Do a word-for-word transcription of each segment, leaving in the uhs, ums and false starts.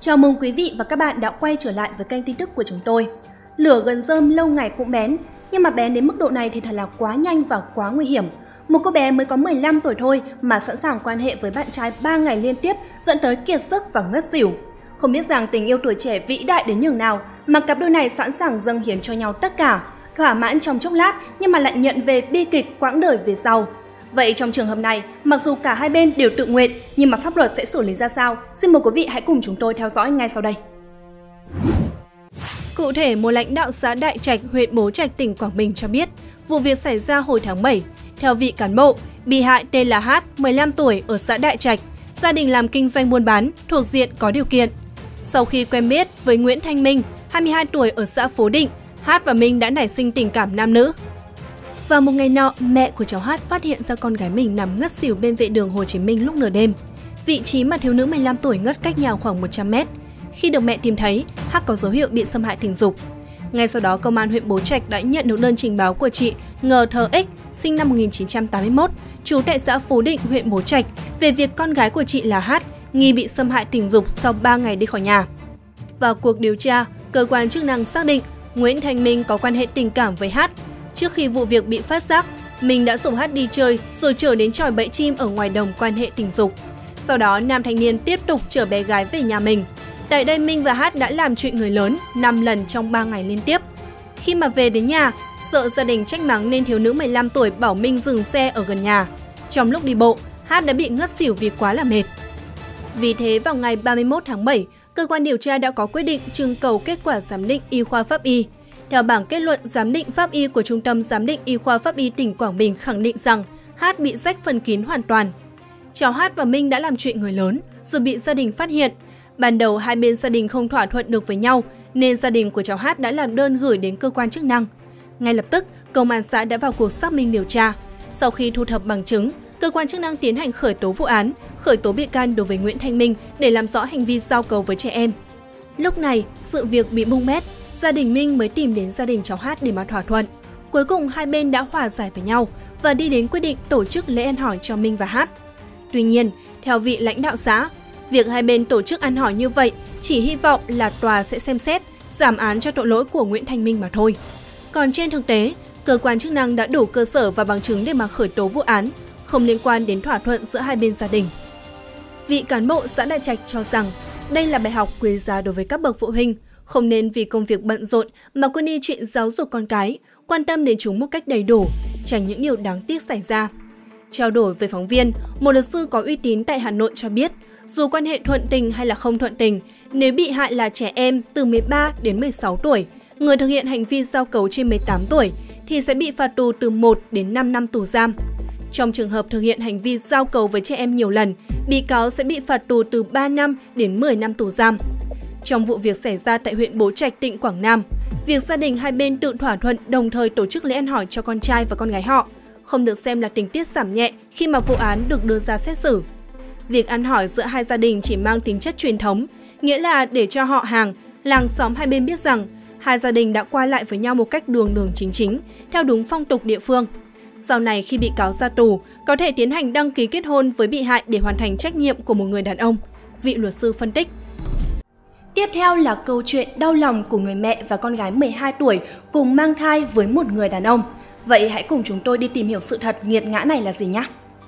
Chào mừng quý vị và các bạn đã quay trở lại với kênh tin tức của chúng tôi. Lửa gần rơm lâu ngày cũng bén, nhưng mà bén đến mức độ này thì thật là quá nhanh và quá nguy hiểm. Một cô bé mới có mười lăm tuổi thôi mà sẵn sàng quan hệ với bạn trai ba ngày liên tiếp, dẫn tới kiệt sức và ngất xỉu. Không biết rằng tình yêu tuổi trẻ vĩ đại đến nhường nào mà cặp đôi này sẵn sàng dâng hiến cho nhau tất cả, thỏa mãn trong chốc lát nhưng mà lại nhận về bi kịch quãng đời về sau. Vậy trong trường hợp này, mặc dù cả hai bên đều tự nguyện, nhưng mà pháp luật sẽ xử lý ra sao? Xin mời quý vị hãy cùng chúng tôi theo dõi ngay sau đây. Cụ thể, một lãnh đạo xã Đại Trạch, huyện Bố Trạch, tỉnh Quảng Bình cho biết, vụ việc xảy ra hồi tháng bảy. Theo vị cán bộ, bị hại tên là Hát, mười lăm tuổi, ở xã Đại Trạch, gia đình làm kinh doanh buôn bán, thuộc diện có điều kiện. Sau khi quen biết với Nguyễn Thanh Minh, hai mươi hai tuổi, ở xã Phú Định, Hát và Minh đã nảy sinh tình cảm nam nữ. Vào một ngày nọ, mẹ của cháu Hát phát hiện ra con gái mình nằm ngất xỉu bên vệ đường Hồ Chí Minh lúc nửa đêm. Vị trí mà thiếu nữ mười lăm tuổi ngất cách nhau khoảng một trăm mét. Khi được mẹ tìm thấy, Hát có dấu hiệu bị xâm hại tình dục. Ngay sau đó, công an huyện Bố Trạch đã nhận được đơn trình báo của chị Ngờ Thờ X, sinh năm một nghìn chín trăm tám mươi mốt, trú tại xã Phú Định, huyện Bố Trạch, về việc con gái của chị là Hát nghi bị xâm hại tình dục sau ba ngày đi khỏi nhà. Vào cuộc điều tra, cơ quan chức năng xác định Nguyễn Thanh Minh có quan hệ tình cảm với Hát. Trước khi vụ việc bị phát giác, Minh đã rủ Hát đi chơi rồi chở đến chòi bẫy chim ở ngoài đồng quan hệ tình dục. Sau đó, nam thanh niên tiếp tục chở bé gái về nhà mình. Tại đây, Minh và Hát đã làm chuyện người lớn năm lần trong ba ngày liên tiếp. Khi mà về đến nhà, sợ gia đình trách mắng nên thiếu nữ mười lăm tuổi bảo Minh dừng xe ở gần nhà. Trong lúc đi bộ, Hát đã bị ngất xỉu vì quá là mệt. Vì thế, vào ngày ba mươi mốt tháng bảy, cơ quan điều tra đã có quyết định trưng cầu kết quả giám định y khoa pháp y. Theo bảng kết luận giám định pháp y của Trung tâm Giám định Y khoa Pháp y tỉnh Quảng Bình khẳng định rằng Hát bị rách phần kín hoàn toàn. Cháu Hát và Minh đã làm chuyện người lớn rồi bị gia đình phát hiện. Ban đầu hai bên gia đình không thỏa thuận được với nhau nên gia đình của cháu Hát đã làm đơn gửi đến cơ quan chức năng. Ngay lập tức, công an xã đã vào cuộc xác minh điều tra. Sau khi thu thập bằng chứng, cơ quan chức năng tiến hành khởi tố vụ án, khởi tố bị can đối với Nguyễn Thanh Minh để làm rõ hành vi giao cấu với trẻ em. Lúc này, sự việc bị bung bét. Gia đình Minh mới tìm đến gia đình cháu Hát để mà thỏa thuận. Cuối cùng hai bên đã hòa giải với nhau và đi đến quyết định tổ chức lễ ăn hỏi cho Minh và Hát. Tuy nhiên, theo vị lãnh đạo xã, việc hai bên tổ chức ăn hỏi như vậy chỉ hy vọng là tòa sẽ xem xét, giảm án cho tội lỗi của Nguyễn Thanh Minh mà thôi. Còn trên thực tế, cơ quan chức năng đã đủ cơ sở và bằng chứng để mà khởi tố vụ án, không liên quan đến thỏa thuận giữa hai bên gia đình. Vị cán bộ xã Đại Trạch cho rằng đây là bài học quý giá đối với các bậc phụ huynh, không nên vì công việc bận rộn mà quên đi chuyện giáo dục con cái, quan tâm đến chúng một cách đầy đủ, tránh những điều đáng tiếc xảy ra. Trao đổi với phóng viên, một luật sư có uy tín tại Hà Nội cho biết, dù quan hệ thuận tình hay là không thuận tình, nếu bị hại là trẻ em từ mười ba đến mười sáu tuổi, người thực hiện hành vi giao cấu trên mười tám tuổi thì sẽ bị phạt tù từ một đến năm năm tù giam. Trong trường hợp thực hiện hành vi giao cấu với trẻ em nhiều lần, bị cáo sẽ bị phạt tù từ ba năm đến mười năm tù giam. Trong vụ việc xảy ra tại huyện Bố Trạch, tỉnh Quảng Nam, việc gia đình hai bên tự thỏa thuận đồng thời tổ chức lễ ăn hỏi cho con trai và con gái họ không được xem là tình tiết giảm nhẹ khi mà vụ án được đưa ra xét xử. Việc ăn hỏi giữa hai gia đình chỉ mang tính chất truyền thống, nghĩa là để cho họ hàng, làng xóm hai bên biết rằng hai gia đình đã qua lại với nhau một cách đường đường chính chính, theo đúng phong tục địa phương. Sau này khi bị cáo ra tù, có thể tiến hành đăng ký kết hôn với bị hại để hoàn thành trách nhiệm của một người đàn ông, vị luật sư phân tích. Tiếp theo là câu chuyện đau lòng của người mẹ và con gái mười hai tuổi cùng mang thai với một người đàn ông. Vậy hãy cùng chúng tôi đi tìm hiểu sự thật nghiệt ngã này là gì nhé!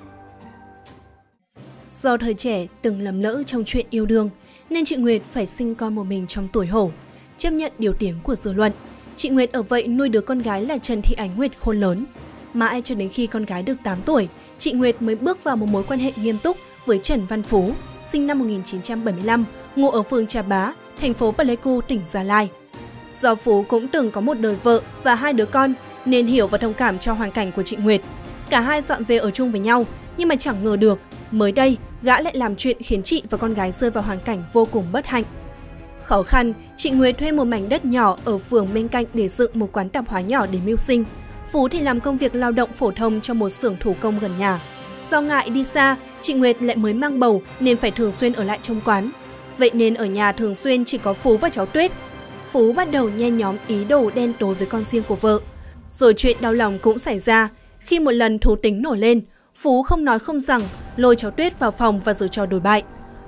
Do thời trẻ từng lầm lỡ trong chuyện yêu đương, nên chị Nguyệt phải sinh con một mình trong tuổi hổ. Chấp nhận điều tiếng của dư luận, chị Nguyệt ở vậy nuôi đứa con gái là Trần Thị Ánh Nguyệt khôn lớn. Mãi cho đến khi con gái được tám tuổi, chị Nguyệt mới bước vào một mối quan hệ nghiêm túc với Trần Văn Phú, sinh năm một nghìn chín trăm bảy mươi lăm, ngụ ở phường Trà Bá, thành phố Pleiku, tỉnh Gia Lai. Do Phú cũng từng có một đời vợ và hai đứa con nên hiểu và thông cảm cho hoàn cảnh của chị Nguyệt. Cả hai dọn về ở chung với nhau, nhưng mà chẳng ngờ được, mới đây gã lại làm chuyện khiến chị và con gái rơi vào hoàn cảnh vô cùng bất hạnh. Khó khăn, chị Nguyệt thuê một mảnh đất nhỏ ở phường bên cạnh để dựng một quán tạp hóa nhỏ để mưu sinh. Phú thì làm công việc lao động phổ thông trong một xưởng thủ công gần nhà. Do ngại đi xa, chị Nguyệt lại mới mang bầu nên phải thường xuyên ở lại trong quán. Vậy nên ở nhà thường xuyên chỉ có Phú và cháu Tuyết. Phú bắt đầu nhen nhóm ý đồ đen tối với con riêng của vợ. Rồi chuyện đau lòng cũng xảy ra. Khi một lần thú tính nổi lên, Phú không nói không rằng lôi cháu Tuyết vào phòng và giở trò đổi bại.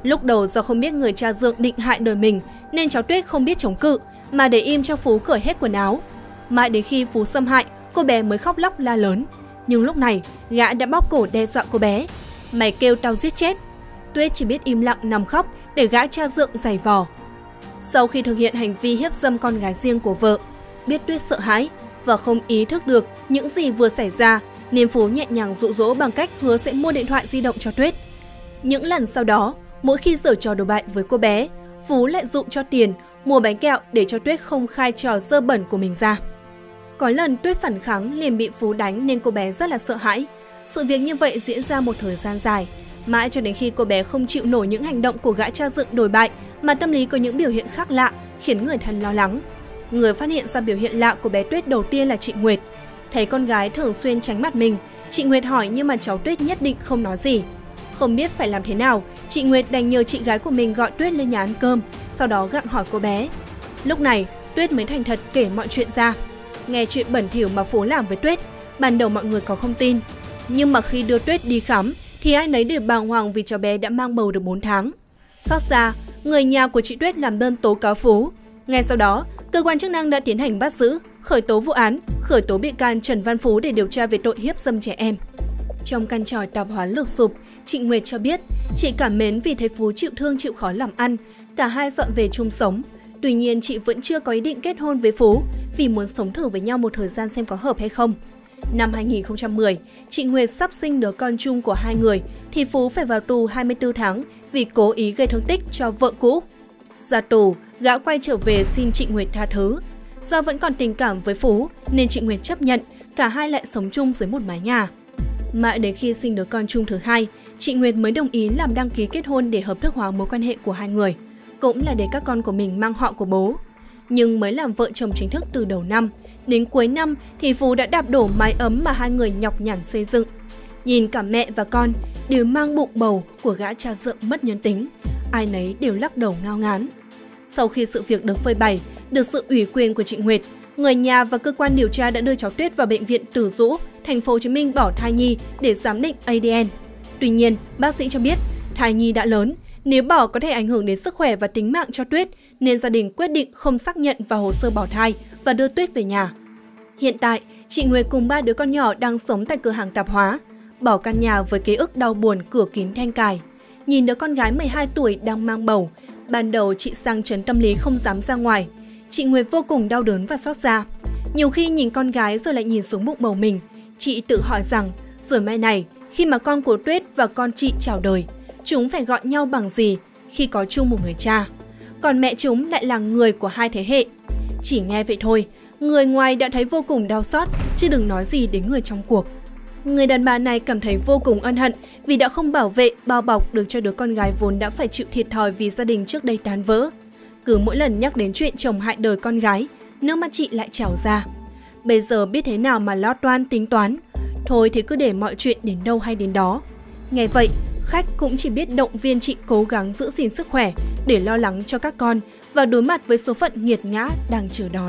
Lúc đầu do không biết người cha dượng định hại đời mình nên cháu Tuyết không biết chống cự mà để im cho Phú cởi hết quần áo. Mãi đến khi Phú xâm hại, cô bé mới khóc lóc la lớn. Nhưng lúc này, gã đã bóp cổ đe dọa cô bé. Mày kêu tao giết chết. Tuyết chỉ biết im lặng nằm khóc để gã cha dượng giày vò. Sau khi thực hiện hành vi hiếp dâm con gái riêng của vợ, biết Tuyết sợ hãi và không ý thức được những gì vừa xảy ra nên Phú nhẹ nhàng dụ dỗ bằng cách hứa sẽ mua điện thoại di động cho Tuyết. Những lần sau đó, mỗi khi giở trò đồi bại với cô bé, Phú lại dụ cho tiền, mua bánh kẹo để cho Tuyết không khai trò dơ bẩn của mình ra. Có lần Tuyết phản kháng liền bị Phú đánh nên cô bé rất là sợ hãi. Sự việc như vậy diễn ra một thời gian dài, mãi cho đến khi cô bé không chịu nổi những hành động của gã cha dượng đồi bại mà tâm lý có những biểu hiện khác lạ khiến người thân lo lắng. Người phát hiện ra biểu hiện lạ của bé Tuyết đầu tiên là chị Nguyệt. Thấy con gái thường xuyên tránh mặt mình, chị Nguyệt hỏi nhưng mà cháu Tuyết nhất định không nói gì. Không biết phải làm thế nào, chị Nguyệt đành nhờ chị gái của mình gọi Tuyết lên nhà ăn cơm, sau đó gặng hỏi cô bé. Lúc này, Tuyết mới thành thật kể mọi chuyện ra. Nghe chuyện bẩn thỉu mà Phú làm với Tuyết, ban đầu mọi người có không tin. Nhưng mà khi đưa Tuyết đi khám, thì ai nấy đều bàng hoàng vì cháu bé đã mang bầu được bốn tháng. Xót xa, người nhà của chị Tuyết làm đơn tố cáo Phú. Ngay sau đó, cơ quan chức năng đã tiến hành bắt giữ, khởi tố vụ án, khởi tố bị can Trần Văn Phú để điều tra về tội hiếp dâm trẻ em. Trong căn tròi tạp hóa lụp xụp, chị Nguyệt cho biết chị cảm mến vì thấy Phú chịu thương chịu khó làm ăn, cả hai dọn về chung sống. Tuy nhiên chị vẫn chưa có ý định kết hôn với Phú vì muốn sống thử với nhau một thời gian xem có hợp hay không. Năm hai nghìn không trăm mười, chị Nguyệt sắp sinh đứa con chung của hai người thì Phú phải vào tù hai mươi tư tháng vì cố ý gây thương tích cho vợ cũ. Ra tù, gã quay trở về xin chị Nguyệt tha thứ. Do vẫn còn tình cảm với Phú nên chị Nguyệt chấp nhận, cả hai lại sống chung dưới một mái nhà. Mãi đến khi sinh đứa con chung thứ hai, chị Nguyệt mới đồng ý làm đăng ký kết hôn để hợp thức hóa mối quan hệ của hai người, cũng là để các con của mình mang họ của bố. Nhưng mới làm vợ chồng chính thức từ đầu năm, đến cuối năm thì Phú đã đạp đổ mái ấm mà hai người nhọc nhằn xây dựng. Nhìn cả mẹ và con đều mang bụng bầu của gã cha dượng mất nhân tính, ai nấy đều lắc đầu ngao ngán. Sau khi sự việc được phơi bày, được sự ủy quyền của chị Nguyệt, người nhà và cơ quan điều tra đã đưa cháu Tuyết vào bệnh viện Từ Dũ, thành phố Hồ Chí Minh bỏ thai nhi để giám định a đê en. Tuy nhiên, bác sĩ cho biết thai nhi đã lớn, nếu bỏ có thể ảnh hưởng đến sức khỏe và tính mạng cho Tuyết, nên gia đình quyết định không xác nhận vào hồ sơ bỏ thai và đưa Tuyết về nhà. Hiện tại, chị Nguyệt cùng ba đứa con nhỏ đang sống tại cửa hàng tạp hóa, bỏ căn nhà với ký ức đau buồn cửa kín then cài. Nhìn đứa con gái mười hai tuổi đang mang bầu, ban đầu chị sang chấn tâm lý không dám ra ngoài. Chị Nguyệt vô cùng đau đớn và xót xa. Nhiều khi nhìn con gái rồi lại nhìn xuống bụng bầu mình, chị tự hỏi rằng rồi mai này khi mà con của Tuyết và con chị chào đời, chúng phải gọi nhau bằng gì khi có chung một người cha. Còn mẹ chúng lại là người của hai thế hệ. Chỉ nghe vậy thôi, người ngoài đã thấy vô cùng đau xót, chứ đừng nói gì đến người trong cuộc. Người đàn bà này cảm thấy vô cùng ân hận vì đã không bảo vệ, bao bọc được cho đứa con gái vốn đã phải chịu thiệt thòi vì gia đình trước đây tan vỡ. Cứ mỗi lần nhắc đến chuyện chồng hại đời con gái, nước mắt chị lại trào ra. Bây giờ biết thế nào mà lo toan tính toán, thôi thì cứ để mọi chuyện đến đâu hay đến đó. Nghe vậy, khách cũng chỉ biết động viên chị cố gắng giữ gìn sức khỏe để lo lắng cho các con và đối mặt với số phận nghiệt ngã đang chờ đón.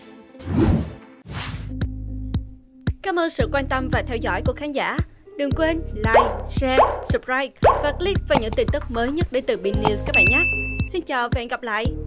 Cảm ơn sự quan tâm và theo dõi của khán giả. Đừng quên like, share, subscribe và click vào những tin tức mới nhất đến từ Bin News các bạn nhé. Xin chào và hẹn gặp lại!